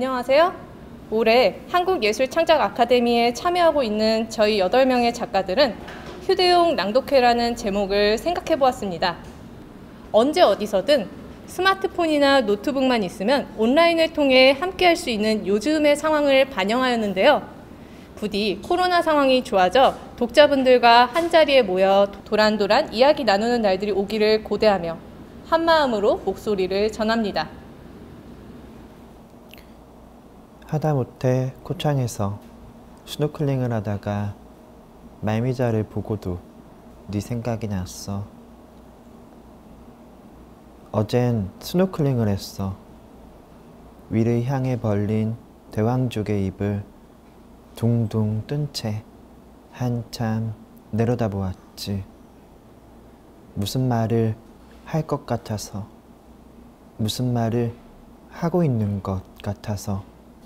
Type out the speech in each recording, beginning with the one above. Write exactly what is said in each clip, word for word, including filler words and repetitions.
안녕하세요. 올해 한국예술창작아카데미에 참여하고 있는 저희 여덟 명의 작가들은 휴대용 낭독회라는 제목을 생각해 보았습니다. 언제 어디서든 스마트폰이나 노트북만 있으면 온라인을 통해 함께할 수 있는 요즘의 상황을 반영하였는데요. 부디 코로나 상황이 좋아져 독자분들과 한자리에 모여 도란도란 이야기 나누는 날들이 오기를 고대하며 한마음으로 목소리를 전합니다. 하다못해 코창에서 스노클링을 하다가 말미잘을 보고도 네 생각이 났어. 어젠 스노클링을 했어. 위를 향해 벌린 대왕족의 입을 둥둥 뜬 채 한참 내려다보았지. 무슨 말을 할 것 같아서, 무슨 말을 하고 있는 것 같아서.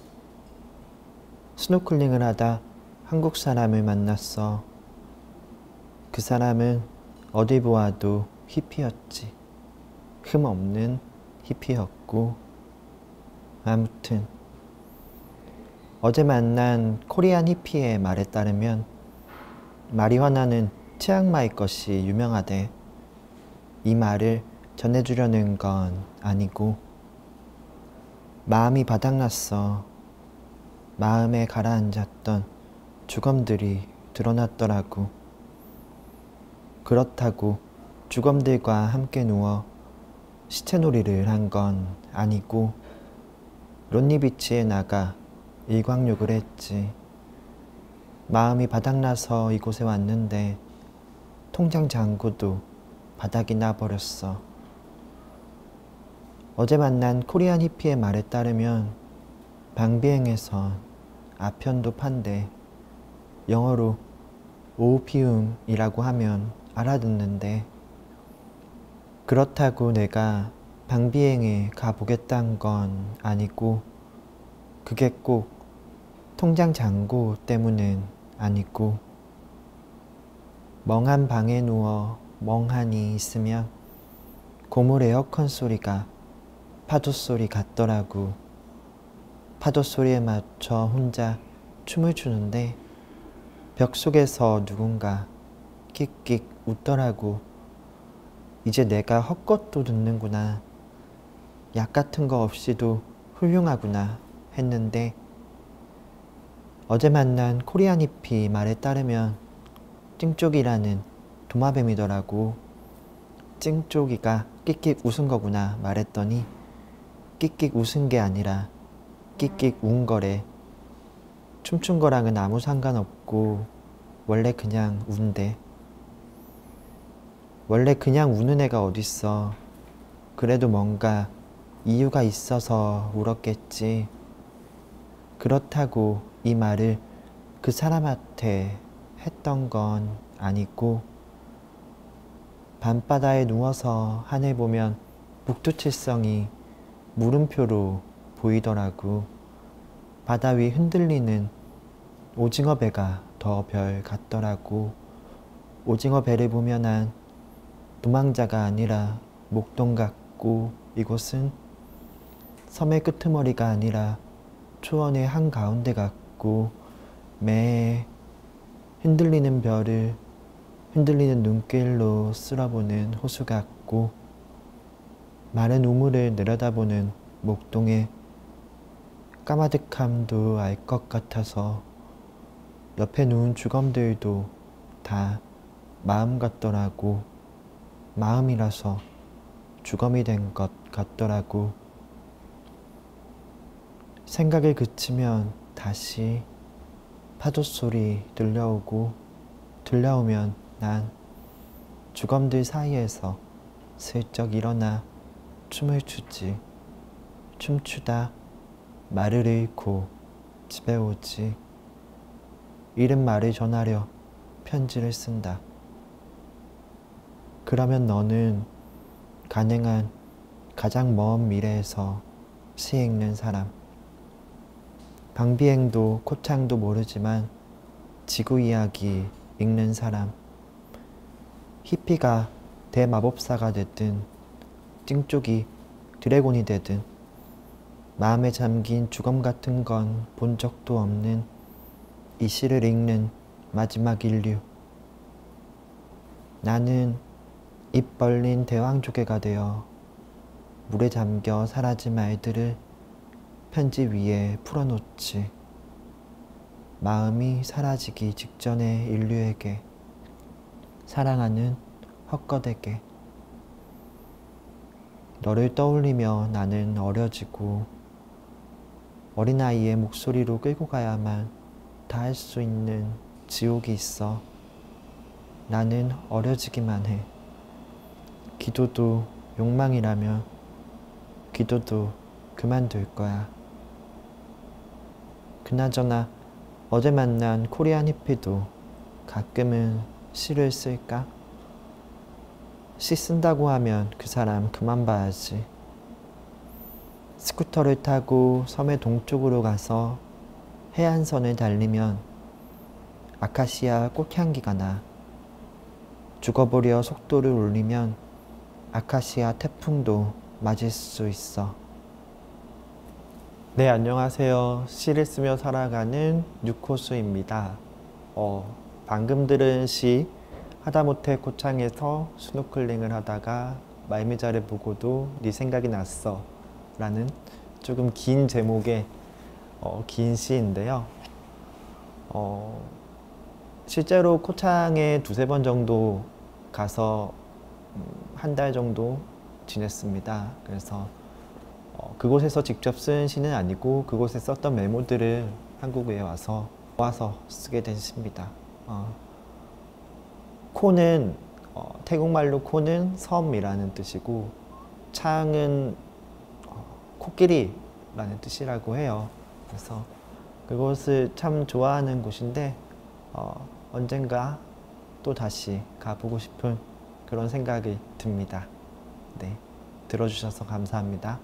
스노클링을 하다 한국 사람을 만났어. 그 사람은 어디 보아도 히피였지. 흠없는 히피였고. 아무튼 어제 만난 코리안 히피의 말에 따르면 마리화나는 치앙마이 것이 유명하대. 이 말을 전해주려는 건 아니고 마음이 바닥났어. 마음에 가라앉았던 주검들이 드러났더라고. 그렇다고 주검들과 함께 누워 시체놀이를 한 건 아니고 론니비치에 나가 일광욕을 했지. 마음이 바닥나서 이곳에 왔는데 통장 잔고도 바닥이 나버렸어. 어제 만난 코리안 히피의 말에 따르면 방비행에선 아편도 판대. 영어로 오피움이라고 하면 알아듣는데, 그렇다고 내가 방비행에 가보겠다는 건 아니고 그게 꼭 통장 잔고 때문은 아니고 멍한 방에 누워 멍하니 있으면 고물 에어컨 소리가 파도 소리 같더라고. 파도 소리에 맞춰 혼자 춤을 추는데 벽 속에서 누군가 끽끽 웃더라고. 이제 내가 헛것도 듣는구나. 약 같은 거 없이도 훌륭하구나 했는데 어제 만난 코리안 히피 말에 따르면 찡쪽이라는 도마뱀이더라고. 찡쪽이가 끽끽 웃은 거구나 말했더니 끽끽 웃은 게 아니라 끽끽 운 거래. 춤춘 거랑은 아무 상관없고 원래 그냥 운대. 원래 그냥 우는 애가 어딨어. 그래도 뭔가 이유가 있어서 울었겠지. 그렇다고 이 말을 그 사람한테 했던 건 아니고 밤바다에 누워서 하늘 보면 북두칠성이 물음표로 보이더라고. 바다 위 흔들리는 오징어 배가 더 별 같더라고. 오징어 배를 보면 난 도망자가 아니라 목동 같고 이곳은 섬의 끄트머리가 아니라 초원의 한가운데 같고 매해 흔들리는 별을 흔들리는 눈길로 쓸어보는 호수 같고 마른 우물을 내려다보는 목동의 까마득함도 알 것 같아서 옆에 누운 주검들도 다 마음 같더라고. 마음이라서 주검이 된 것 같더라고. 생각을 그치면 다시 파도 소리 들려오고 들려오면 난 주검들 사이에서 슬쩍 일어나 춤을 추지. 춤추다 말을 잃고 집에 오지. 잃은 말을 전하려 편지를 쓴다. 그러면 너는 가능한 가장 먼 미래에서 시 읽는 사람. 방비행도 코창도 모르지만 지구 이야기 읽는 사람. 히피가 대마법사가 됐든 찡쪽이 드래곤이 되든 마음에 잠긴 주검 같은 건 본 적도 없는 이 시를 읽는 마지막 인류. 나는 입 벌린 대왕조개가 되어 물에 잠겨 사라진 말들을 편지 위에 풀어놓지. 마음이 사라지기 직전의 인류에게, 사랑하는 헛것에게. 너를 떠올리며 나는 어려지고 어린아이의 목소리로 끌고 가야만 다 할 수 있는 지옥이 있어. 나는 어려지기만 해. 기도도 욕망이라면 기도도 그만둘 거야. 그나저나 어제 만난 코리안 히피도 가끔은 시를 쓸까? 시 쓴다고 하면 그 사람 그만 봐야지. 스쿠터를 타고 섬의 동쪽으로 가서 해안선을 달리면 아카시아 꽃향기가 나. 죽어보려 속도를 올리면 아카시아 태풍도 맞을 수 있어. 네, 안녕하세요. 시를 쓰며 살아가는 뉴코스입니다. 어, 방금 들은 시 하다못해 고창에서 스노클링을 하다가 말미잘을 보고도 네 생각이 났어 라는 조금 긴 제목의 어, 긴 시인데요. 어, 실제로 코창에 두세 번 정도 가서 음, 한 달 정도 지냈습니다. 그래서 어, 그곳에서 직접 쓴 시는 아니고 그곳에 썼던 메모들을 한국에 와서 모아서 쓰게 된 시입니다. 어, 코는 어, 태국말로 코는 섬이라는 뜻이고 창은 어, 코끼리라는 뜻이라고 해요. 그래서 그곳을 참 좋아하는 곳인데 어, 언젠가 또 다시 가보고 싶은 그런 생각이 듭니다. 네, 들어주셔서 감사합니다.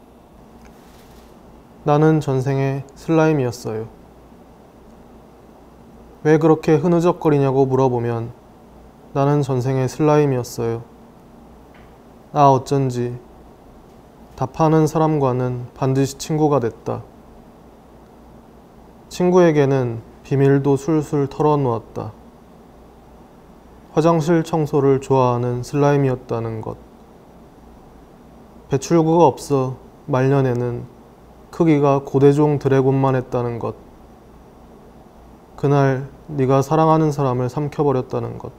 나는 전생에 슬라임이었어요. 왜 그렇게 흐느적거리냐고 물어보면 나는 전생에 슬라임이었어요. 아, 어쩐지 답하는 사람과는 반드시 친구가 됐다. 친구에게는 비밀도 술술 털어놓았다. 화장실 청소를 좋아하는 슬라임이었다는 것. 배출구가 없어 말년에는 크기가 고대종 드래곤만 했다는 것. 그날 네가 사랑하는 사람을 삼켜버렸다는 것.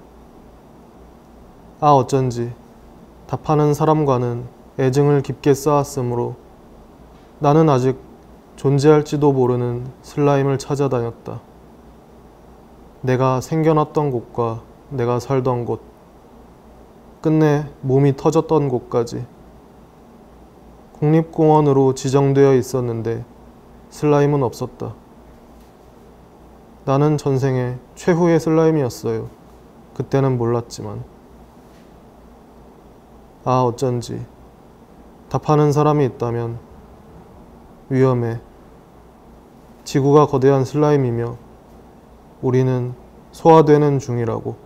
아, 어쩐지 답하는 사람과는 애증을 깊게 쌓았으므로 나는 아직 존재할지도 모르는 슬라임을 찾아다녔다. 내가 생겨났던 곳과 내가 살던 곳, 끝내 몸이 터졌던 곳까지. 국립공원으로 지정되어 있었는데 슬라임은 없었다. 나는 전생에 최후의 슬라임이었어요. 그때는 몰랐지만. 아, 어쩐지 답하는 사람이 있다면 위험해. 지구가 거대한 슬라임이며 우리는 소화되는 중이라고.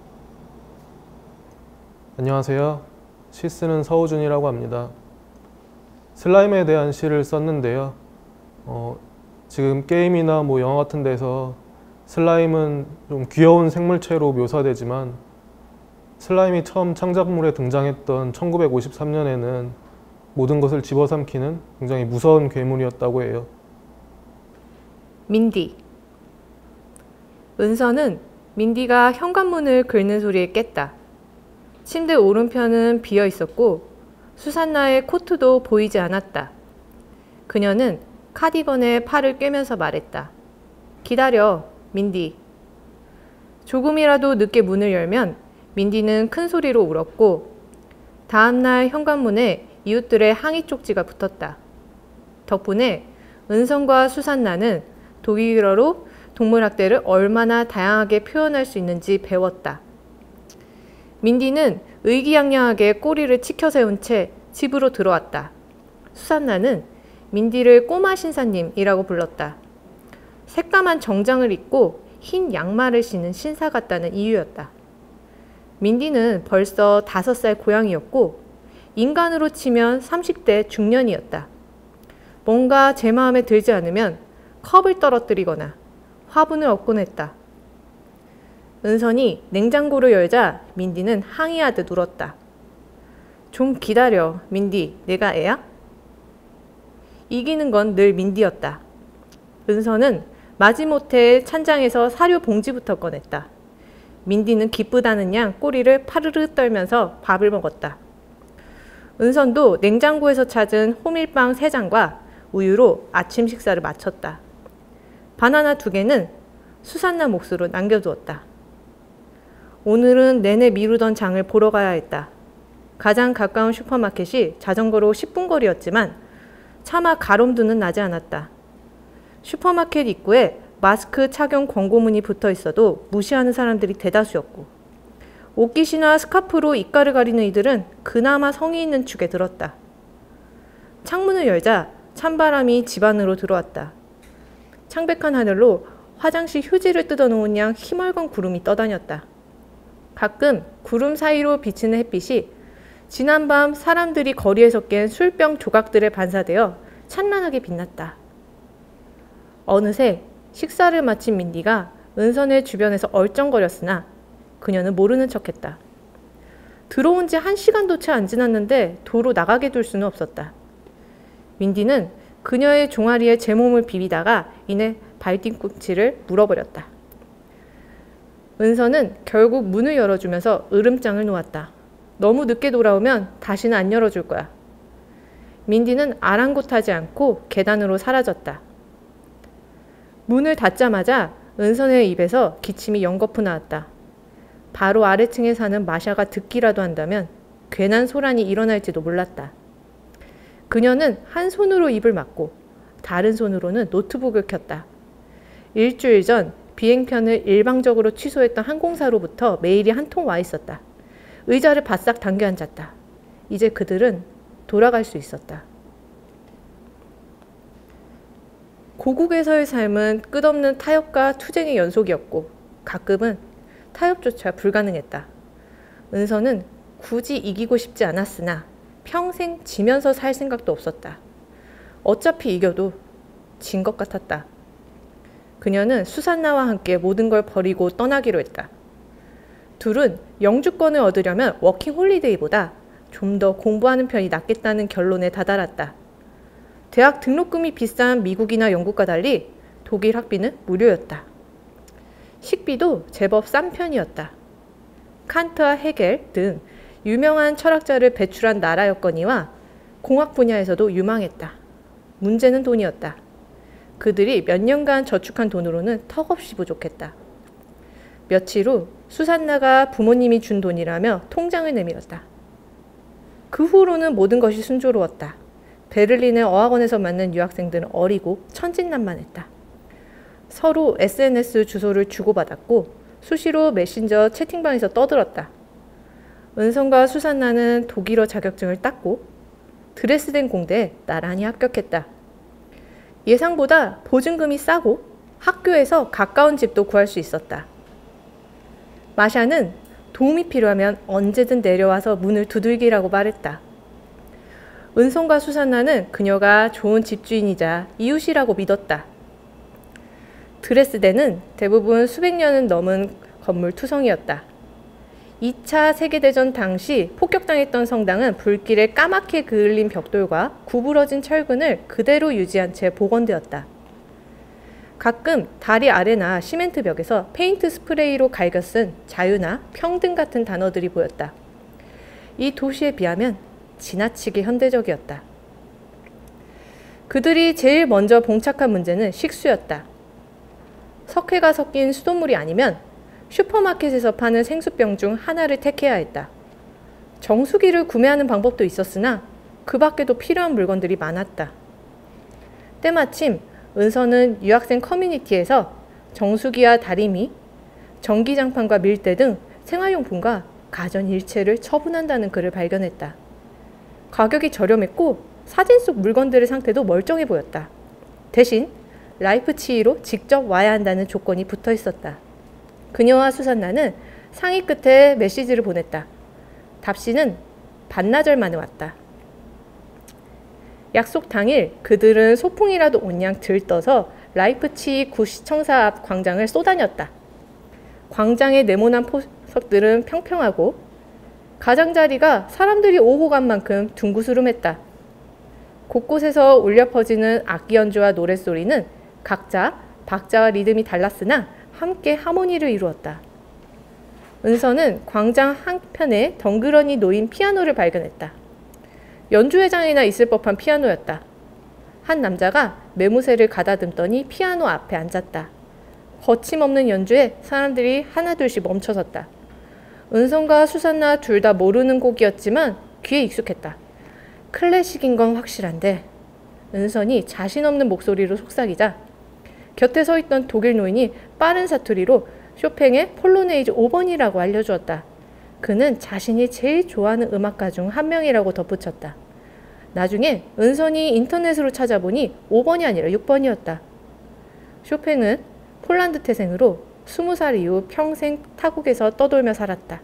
안녕하세요. 시 쓰는 서우준이라고 합니다. 슬라임에 대한 시를 썼는데요. 어, 지금 게임이나 뭐 영화 같은 데서 슬라임은 좀 귀여운 생물체로 묘사되지만 슬라임이 처음 창작물에 등장했던 천구백오십삼 년에는 모든 것을 집어삼키는 굉장히 무서운 괴물이었다고 해요. 민디. 은서는 민디가 현관문을 긁는 소리에 깼다. 침대 오른편은 비어 있었고 수산나의 코트도 보이지 않았다. 그녀는 카디건에 팔을 꿰면서 말했다. 기다려, 민디. 조금이라도 늦게 문을 열면 민디는 큰 소리로 울었고 다음날 현관문에 이웃들의 항의 쪽지가 붙었다. 덕분에 은성과 수산나는 독일어로 동물학대를 얼마나 다양하게 표현할 수 있는지 배웠다. 민디는 의기양양하게 꼬리를 치켜 세운 채 집으로 들어왔다. 수산나는 민디를 꼬마 신사님이라고 불렀다. 새까만 정장을 입고 흰 양말을 신은 신사 같다는 이유였다. 민디는 벌써 다섯 살 고양이였고 인간으로 치면 삼십 대 중년이었다. 뭔가 제 마음에 들지 않으면 컵을 떨어뜨리거나 화분을 얻곤 했다. 은선이 냉장고를 열자 민디는 항의하듯 울었다. 좀 기다려, 민디. 내가 애야? 이기는 건 늘 민디였다. 은선은 마지못해 찬장에서 사료 봉지부터 꺼냈다. 민디는 기쁘다는 양 꼬리를 파르르 떨면서 밥을 먹었다. 은선도 냉장고에서 찾은 호밀빵 세 장과 우유로 아침 식사를 마쳤다. 바나나 두 개는 수산나 몫으로 남겨두었다. 오늘은 내내 미루던 장을 보러 가야 했다. 가장 가까운 슈퍼마켓이 자전거로 십 분 거리였지만 차마 가롬두는 나지 않았다. 슈퍼마켓 입구에 마스크 착용 권고문이 붙어 있어도 무시하는 사람들이 대다수였고 옷깃이나 스카프로 입가를 가리는 이들은 그나마 성의 있는 축에 들었다. 창문을 열자 찬바람이 집 안으로 들어왔다. 창백한 하늘로 화장실 휴지를 뜯어놓은 양 희멀건 구름이 떠다녔다. 가끔 구름 사이로 비치는 햇빛이 지난밤 사람들이 거리에서 깬 술병 조각들에 반사되어 찬란하게 빛났다. 어느새 식사를 마친 민디가 은선의 주변에서 얼쩡거렸으나 그녀는 모르는 척했다. 들어온 지 한 시간도 채 안 지났는데 도로 나가게 둘 수는 없었다. 민디는 그녀의 종아리에 제 몸을 비비다가 이내 발뒤꿈치를 물어버렸다. 은선은 결국 문을 열어주면서 으름장을 놓았다. 너무 늦게 돌아오면 다시는 안 열어줄 거야. 민디는 아랑곳하지 않고 계단으로 사라졌다. 문을 닫자마자 은선의 입에서 기침이 연거푸 나왔다. 바로 아래층에 사는 마샤가 듣기라도 한다면 괜한 소란이 일어날지도 몰랐다. 그녀는 한 손으로 입을 막고 다른 손으로는 노트북을 켰다. 일주일 전 비행편을 일방적으로 취소했던 항공사로부터 메일이 한 통 와 있었다. 의자를 바싹 당겨 앉았다. 이제 그들은 돌아갈 수 있었다. 고국에서의 삶은 끝없는 타협과 투쟁의 연속이었고 가끔은 타협조차 불가능했다. 은선은 굳이 이기고 싶지 않았으나 평생 지면서 살 생각도 없었다. 어차피 이겨도 진 것 같았다. 그녀는 수산나와 함께 모든 걸 버리고 떠나기로 했다. 둘은 영주권을 얻으려면 워킹 홀리데이보다 좀 더 공부하는 편이 낫겠다는 결론에 다다랐다. 대학 등록금이 비싼 미국이나 영국과 달리 독일 학비는 무료였다. 식비도 제법 싼 편이었다. 칸트와 헤겔 등 유명한 철학자를 배출한 나라였거니와 공학 분야에서도 유망했다. 문제는 돈이었다. 그들이 몇 년간 저축한 돈으로는 턱없이 부족했다. 며칠 후 수산나가 부모님이 준 돈이라며 통장을 내밀었다. 그 후로는 모든 것이 순조로웠다. 베를린의 어학원에서 만난 유학생들은 어리고 천진난만했다. 서로 에스엔에스 주소를 주고받았고 수시로 메신저 채팅방에서 떠들었다. 은선과 수산나는 독일어 자격증을 땄고 드레스덴 공대에 나란히 합격했다. 예상보다 보증금이 싸고 학교에서 가까운 집도 구할 수 있었다. 마샤는 도움이 필요하면 언제든 내려와서 문을 두들기라고 말했다. 은선과 수산나는 그녀가 좋은 집주인이자 이웃이라고 믿었다. 드레스덴은 대부분 수백 년은 넘은 건물 투성이었다. 이 차 세계대전 당시 폭격당했던 성당은 불길에 까맣게 그을린 벽돌과 구부러진 철근을 그대로 유지한 채 복원되었다. 가끔 다리 아래나 시멘트 벽에서 페인트 스프레이로 갈겨 쓴 자유나 평등 같은 단어들이 보였다. 이 도시에 비하면 지나치게 현대적이었다. 그들이 제일 먼저 봉착한 문제는 식수였다. 석회가 섞인 수돗물이 아니면 슈퍼마켓에서 파는 생수병 중 하나를 택해야 했다. 정수기를 구매하는 방법도 있었으나 그 밖에도 필요한 물건들이 많았다. 때마침 은선은 유학생 커뮤니티에서 정수기와 다리미, 전기장판과 밀대 등 생활용품과 가전일체를 처분한다는 글을 발견했다. 가격이 저렴했고 사진 속 물건들의 상태도 멀쩡해 보였다. 대신 라이프치히로 직접 와야 한다는 조건이 붙어 있었다. 그녀와 수산나는 상의 끝에 메시지를 보냈다. 답시는 반나절 만에 왔다. 약속 당일 그들은 소풍이라도 온 양 들떠서 라이프치히 구시청사 앞 광장을 쏘다녔다. 광장의 네모난 포석들은 평평하고 가장자리가 사람들이 오고 간 만큼 둥구스름했다. 곳곳에서 울려 퍼지는 악기 연주와 노랫소리는 각자 박자와 리듬이 달랐으나 함께 하모니를 이루었다. 은서는 광장 한편에 덩그러니 놓인 피아노를 발견했다. 연주회장이나 있을 법한 피아노였다. 한 남자가 매무새를 가다듬더니 피아노 앞에 앉았다. 거침없는 연주에 사람들이 하나둘씩 멈춰섰다. 은성과 수산나 둘 다 모르는 곡이었지만 귀에 익숙했다. 클래식인 건 확실한데 은선이 자신 없는 목소리로 속삭이자 곁에 서 있던 독일 노인이 빠른 사투리로 쇼팽의 폴로네이즈 오 번이라고 알려주었다. 그는 자신이 제일 좋아하는 음악가 중 한 명이라고 덧붙였다. 나중에 은선이 인터넷으로 찾아보니 오 번이 아니라 육 번이었다. 쇼팽은 폴란드 태생으로 스무 살 이후 평생 타국에서 떠돌며 살았다.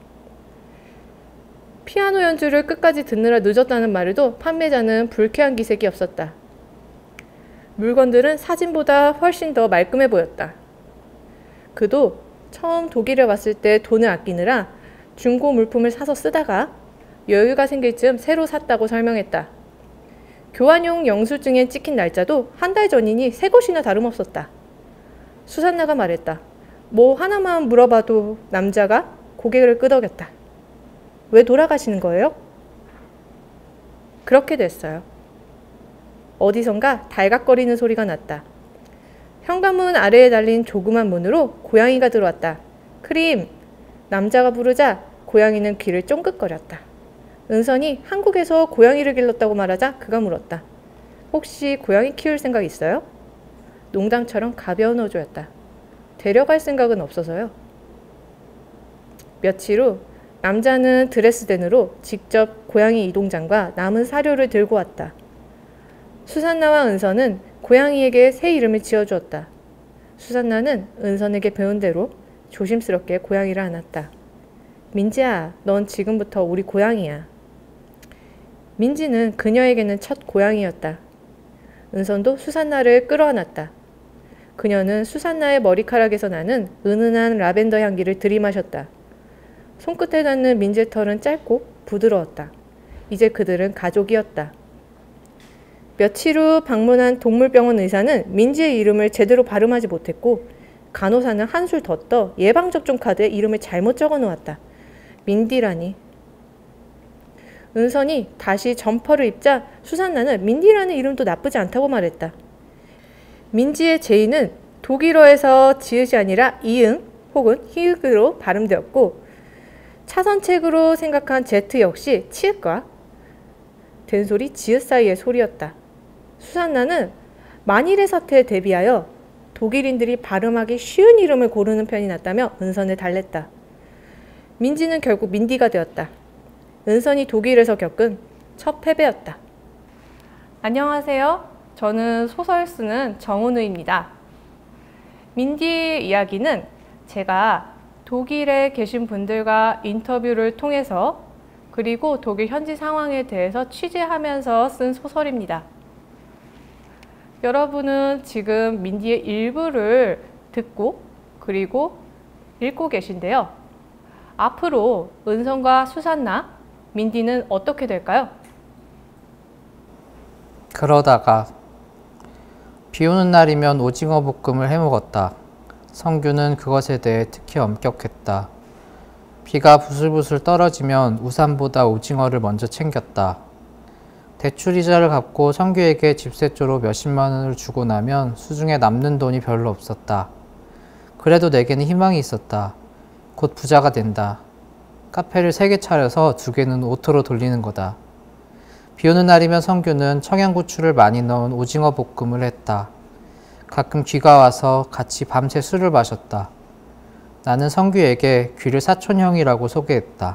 피아노 연주를 끝까지 듣느라 늦었다는 말에도 판매자는 불쾌한 기색이 없었다. 물건들은 사진보다 훨씬 더 말끔해 보였다. 그도 처음 독일에 왔을 때 돈을 아끼느라 중고 물품을 사서 쓰다가 여유가 생길 즈음 새로 샀다고 설명했다. 교환용 영수증에 찍힌 날짜도 한 달 전이니 새 것이나 다름없었다. 수산나가 말했다. 뭐 하나만 물어봐도 남자가 고개를 끄덕였다. 왜 돌아가시는 거예요? 그렇게 됐어요. 어디선가 달각거리는 소리가 났다. 현관문 아래에 달린 조그만 문으로 고양이가 들어왔다. 크림! 남자가 부르자 고양이는 귀를 쫑긋거렸다. 은선이 한국에서 고양이를 길렀다고 말하자 그가 물었다. 혹시 고양이 키울 생각 있어요? 농담처럼 가벼운 어조였다. 데려갈 생각은 없어서요. 며칠 후 남자는 드레스덴으로 직접 고양이 이동장과 남은 사료를 들고 왔다. 수산나와 은선은 고양이에게 새 이름을 지어주었다. 수산나는 은선에게 배운 대로 조심스럽게 고양이를 안았다. 민지야, 넌 지금부터 우리 고양이야. 민지는 그녀에게는 첫 고양이였다. 은선도 수산나를 끌어안았다. 그녀는 수산나의 머리카락에서 나는 은은한 라벤더 향기를 들이마셨다. 손끝에 닿는 민지의 털은 짧고 부드러웠다. 이제 그들은 가족이었다. 며칠 후 방문한 동물병원 의사는 민지의 이름을 제대로 발음하지 못했고 간호사는 한술 더 떠 예방접종 카드에 이름을 잘못 적어 놓았다. 민디라니. 은선이 다시 점퍼를 입자 수산나는 민디라는 이름도 나쁘지 않다고 말했다. 민지의 제이는 독일어에서 지읒이 아니라 이응 혹은 히읗으로 발음되었고 차선책으로 생각한 제트 역시 치읓과 된소리 지읒 사이의 소리였다. 수산나는 만일의 사태에 대비하여 독일인들이 발음하기 쉬운 이름을 고르는 편이 낫다며 은선을 달랬다. 민지는 결국 민디가 되었다. 은선이 독일에서 겪은 첫 패배였다. 안녕하세요. 저는 소설 쓰는 정은우입니다. 민디의 이야기는 제가 독일에 계신 분들과 인터뷰를 통해서 그리고 독일 현지 상황에 대해서 취재하면서 쓴 소설입니다. 여러분은 지금 민디의 일부를 듣고 그리고 읽고 계신데요. 앞으로 은선과 수산나, 민디는 어떻게 될까요? 그러다가 비 오는 날이면 오징어 볶음을 해먹었다. 성규는 그것에 대해 특히 엄격했다. 비가 부슬부슬 떨어지면 우산보다 오징어를 먼저 챙겼다. 대출이자를 갚고 성규에게 집세조로 몇십만 원을 주고 나면 수중에 남는 돈이 별로 없었다. 그래도 내게는 희망이 있었다. 곧 부자가 된다. 카페를 세 개 차려서 두 개는 오토로 돌리는 거다. 비 오는 날이면 성규는 청양고추를 많이 넣은 오징어 볶음을 했다. 가끔 귀가 와서 같이 밤새 술을 마셨다. 나는 성규에게 귀를 사촌형이라고 소개했다.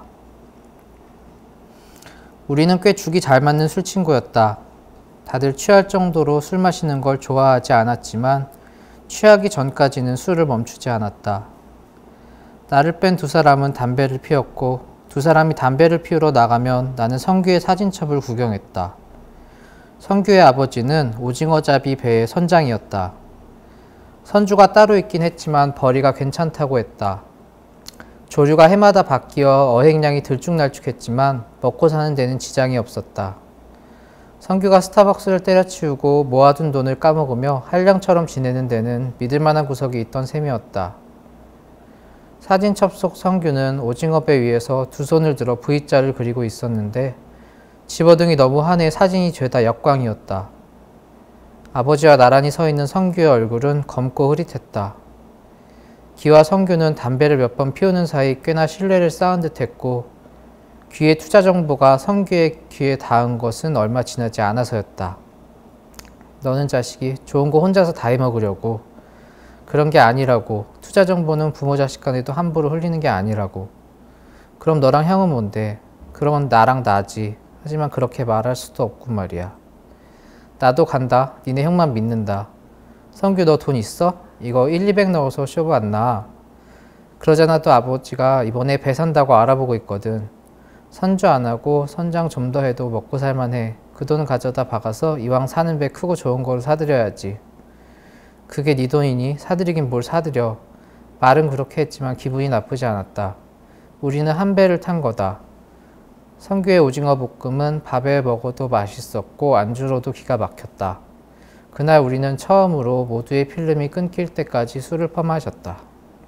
우리는 꽤 죽이 잘 맞는 술친구였다. 다들 취할 정도로 술 마시는 걸 좋아하지 않았지만 취하기 전까지는 술을 멈추지 않았다. 나를 뺀 두 사람은 담배를 피웠고 두 사람이 담배를 피우러 나가면 나는 성규의 사진첩을 구경했다. 성규의 아버지는 오징어잡이 배의 선장이었다. 선주가 따로 있긴 했지만 벌이가 괜찮다고 했다. 조류가 해마다 바뀌어 어획량이 들쭉날쭉했지만 먹고 사는 데는 지장이 없었다. 성규가 스타벅스를 때려치우고 모아둔 돈을 까먹으며 한량처럼 지내는 데는 믿을만한 구석이 있던 셈이었다. 사진 첩속 성규는 오징어배 위에서 두 손을 들어 V자를 그리고 있었는데 집어등이 너무 환해 사진이 죄다 역광이었다. 아버지와 나란히 서 있는 성규의 얼굴은 검고 흐릿했다. 기와 성규는 담배를 몇 번 피우는 사이 꽤나 신뢰를 쌓은 듯 했고 귀의 투자 정보가 성규의 귀에 닿은 것은 얼마 지나지 않아서였다. 너는 자식이 좋은 거 혼자서 다 해먹으려고. 그런 게 아니라고. 투자 정보는 부모 자식 간에도 함부로 흘리는 게 아니라고. 그럼 너랑 형은 뭔데? 그러면 나랑 나지. 하지만 그렇게 말할 수도 없고 말이야. 나도 간다. 니네 형만 믿는다. 성규 너 돈 있어? 이거 일, 이백 넣어서 쇼부 안 나. 그러잖아 또 아버지가 이번에 배 산다고 알아보고 있거든. 선주 안 하고 선장 좀 더 해도 먹고 살만해. 그 돈 가져다 박아서 이왕 사는 배 크고 좋은 걸 사드려야지. 그게 네 돈이니? 사드리긴 뭘 사드려. 말은 그렇게 했지만 기분이 나쁘지 않았다. 우리는 한 배를 탄 거다. 성규의 오징어 볶음은 밥에 먹어도 맛있었고 안주로도 기가 막혔다. 그날 우리는 처음으로 모두의 필름이 끊길 때까지 술을 퍼마셨다.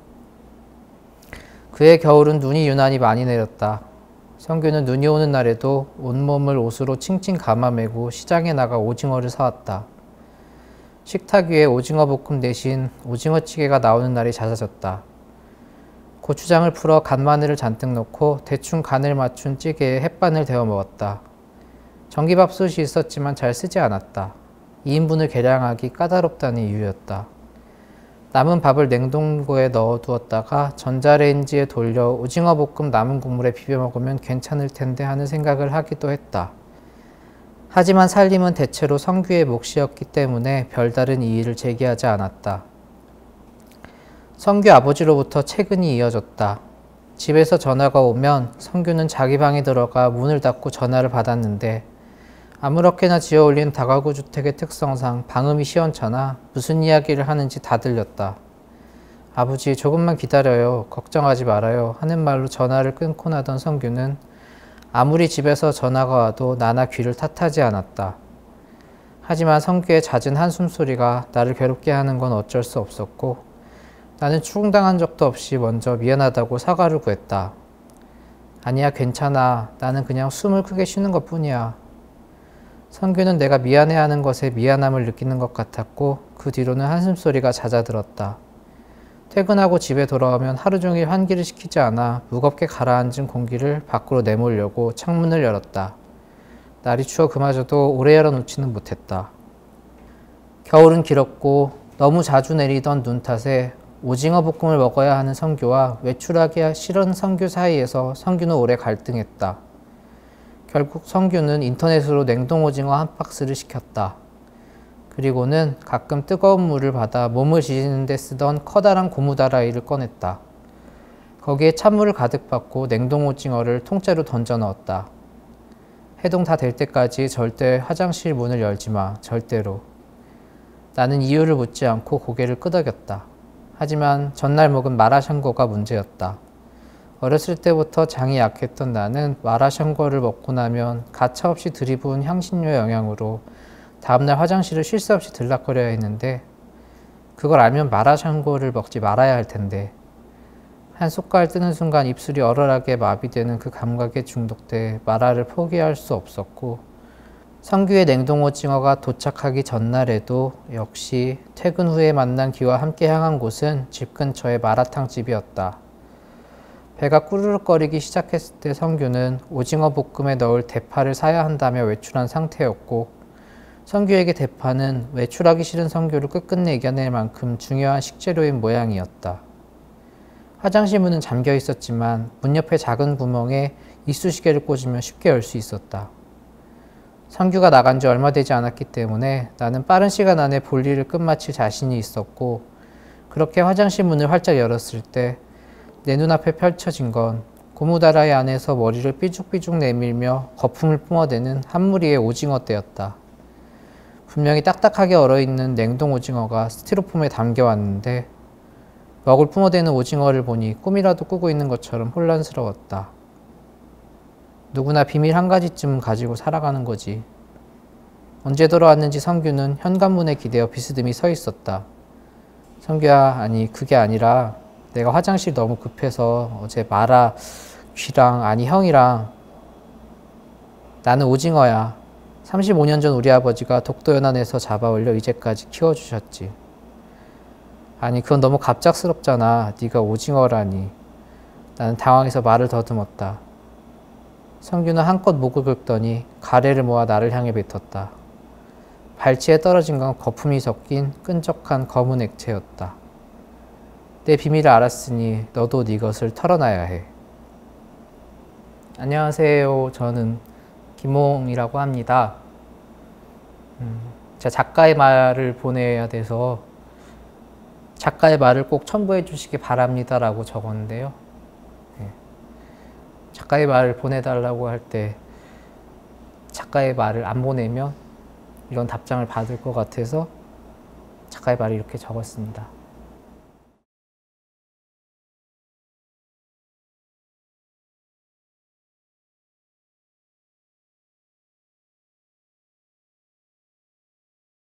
그해 겨울은 눈이 유난히 많이 내렸다. 성규는 눈이 오는 날에도 온몸을 옷으로 칭칭 감아매고 시장에 나가 오징어를 사왔다. 식탁 위에 오징어 볶음 대신 오징어찌개가 나오는 날이 잦아졌다. 고추장을 풀어 간마늘을 잔뜩 넣고 대충 간을 맞춘 찌개에 햇반을 데워 먹었다. 전기밥솥이 있었지만 잘 쓰지 않았다. 이 인분을 계량하기 까다롭다는 이유였다. 남은 밥을 냉동고에 넣어두었다가 전자레인지에 돌려 오징어 볶음 남은 국물에 비벼 먹으면 괜찮을 텐데 하는 생각을 하기도 했다. 하지만 살림은 대체로 성규의 몫이었기 때문에 별다른 이의를 제기하지 않았다. 성규 아버지로부터 퇴근이 이어졌다. 집에서 전화가 오면 성규는 자기 방에 들어가 문을 닫고 전화를 받았는데 아무렇게나 지어올린 다가구 주택의 특성상 방음이 시원찮아 무슨 이야기를 하는지 다 들렸다. 아버지 조금만 기다려요. 걱정하지 말아요. 하는 말로 전화를 끊고 나던 성규는 아무리 집에서 전화가 와도 나나 귀를 탓하지 않았다. 하지만 성규의 잦은 한숨소리가 나를 괴롭게 하는 건 어쩔 수 없었고 나는 추궁당한 적도 없이 먼저 미안하다고 사과를 구했다. 아니야 괜찮아. 나는 그냥 숨을 크게 쉬는 것 뿐이야. 성규는 내가 미안해하는 것에 미안함을 느끼는 것 같았고 그 뒤로는 한숨소리가 잦아들었다. 퇴근하고 집에 돌아오면 하루 종일 환기를 시키지 않아 무겁게 가라앉은 공기를 밖으로 내몰려고 창문을 열었다. 날이 추워 그마저도 오래 열어놓지는 못했다. 겨울은 길었고 너무 자주 내리던 눈 탓에 오징어 볶음을 먹어야 하는 성규와 외출하기 싫은 성규 사이에서 성규는 오래 갈등했다. 결국 성규는 인터넷으로 냉동 오징어 한 박스를 시켰다. 그리고는 가끔 뜨거운 물을 받아 몸을 지지는 데 쓰던 커다란 고무다라이를 꺼냈다. 거기에 찬물을 가득 받고 냉동 오징어를 통째로 던져 넣었다. 해동 다 될 때까지 절대 화장실 문을 열지 마. 절대로. 나는 이유를 묻지 않고 고개를 끄덕였다. 하지만 전날 먹은 마라샹궈가 문제였다. 어렸을 때부터 장이 약했던 나는 마라샹궈를 먹고 나면 가차없이 들이부은 향신료 영향으로 다음날 화장실을 쉴 새 없이 들락거려야 했는데 그걸 알면 마라샹궈를 먹지 말아야 할 텐데 한 숟갈 뜨는 순간 입술이 얼얼하게 마비되는 그 감각에 중독돼 마라를 포기할 수 없었고 성규의 냉동 오징어가 도착하기 전날에도 역시 퇴근 후에 만난 기와 함께 향한 곳은 집 근처의 마라탕 집이었다. 배가 꾸르륵거리기 시작했을 때 성규는 오징어 볶음에 넣을 대파를 사야 한다며 외출한 상태였고 성규에게 대파는 외출하기 싫은 성규를 끝끝내 이겨낼 만큼 중요한 식재료인 모양이었다. 화장실 문은 잠겨 있었지만 문 옆에 작은 구멍에 이쑤시개를 꽂으면 쉽게 열 수 있었다. 성규가 나간 지 얼마 되지 않았기 때문에 나는 빠른 시간 안에 볼일을 끝마칠 자신이 있었고 그렇게 화장실 문을 활짝 열었을 때 내 눈앞에 펼쳐진 건 고무다라이 안에서 머리를 삐죽삐죽 내밀며 거품을 뿜어대는 한 무리의 오징어떼였다. 분명히 딱딱하게 얼어있는 냉동 오징어가 스티로폼에 담겨왔는데 먹을 품어대는 오징어를 보니 꿈이라도 꾸고 있는 것처럼 혼란스러웠다. 누구나 비밀 한 가지쯤은 가지고 살아가는 거지. 언제 돌아왔는지 성규는 현관문에 기대어 비스듬히 서 있었다. 성규야, 아니 그게 아니라 내가 화장실 너무 급해서 어제 마라 쥐랑 아니 형이랑. 나는 오징어야. 삼십오 년 전 우리 아버지가 독도연안에서 잡아 올려 이제까지 키워주셨지. 아니 그건 너무 갑작스럽잖아. 네가 오징어라니. 나는 당황해서 말을 더듬었다. 성규는 한껏 목을 긁더니 가래를 모아 나를 향해 뱉었다. 발치에 떨어진 건 거품이 섞인 끈적한 검은 액체였다. 내 비밀을 알았으니 너도 네 것을 털어놔야 해. 안녕하세요. 저는 김홍이라고 합니다. 음, 제가 작가의 말을 보내야 돼서 작가의 말을 꼭 첨부해 주시기 바랍니다 라고 적었는데요. 네. 작가의 말을 보내달라고 할 때 작가의 말을 안 보내면 이런 답장을 받을 것 같아서 작가의 말을 이렇게 적었습니다.